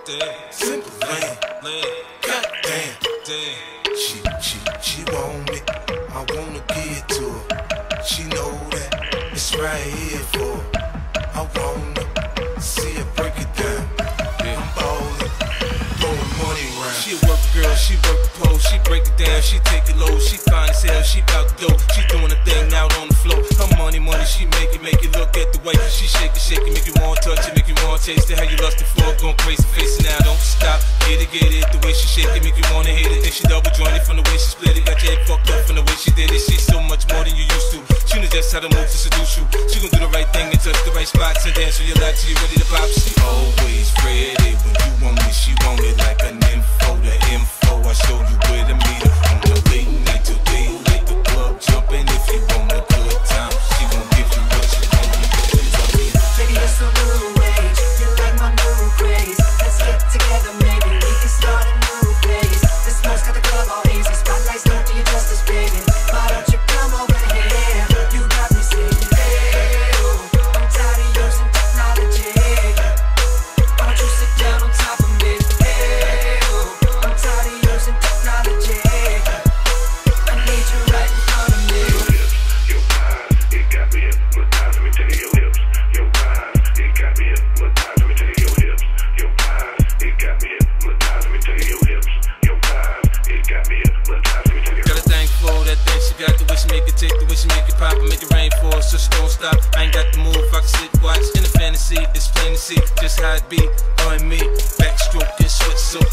Simple lane. Goddamn. She want it. I wanna give it to her. She know that it's right here for her. I wanna see her break it down. I'm ballin', throwing money around. She a work girl, she work the pole, she break it down, she take it low, she fine as hell, she bout to go. She doing a thing out on the floor. Her money, she make it look at the way she shake it, make you wanna touch it, make you wanna taste it. How you lustin' for it, going crazy, face it now, don't stop. Get it, the way she shake it, make you wanna hit it. Then she double jointed from the way she split it, got your head fucked up from the way she did it. She's so much more than you used to. She knows just how to move to seduce you. She gon' do the right thing and touch the right spots and dance on your lap till you ready to pop. She always ready when you want it. She want it like an info. The info I show you where to meet her. On the late night till daylight, the club jumping. If you want a good time, she gon' give you what you want. Baby, you're so new age. You like my new craze. Let's get together, maybe we can start a new phase. The smoke's got the club all easy. Spotlights don't do you justice, baby. Why don't you come over here? You got me singing, hey, oh, I'm tired of using technology. Why don't you sit down on top of me? Hey, oh, I'm tired of using technology. I need you right in front of me. Your thighs, it got me hypnotized. Let me tell you, your hips. Your thighs, it got me hypnotized. Let me tell you, your hips. Your thighs, it got me hypnotized. Let me tell you, your hips. Your thighs, it got me hypnotized. Let me tell you. got a thing for that thing she got, the way she make it tick, the way she make it pop, and make it rain for her, so she don't stop. I ain't got the move, I can sit, watch in the fantasy. It's plain to see just how it be, her and me. Backstroke and switch so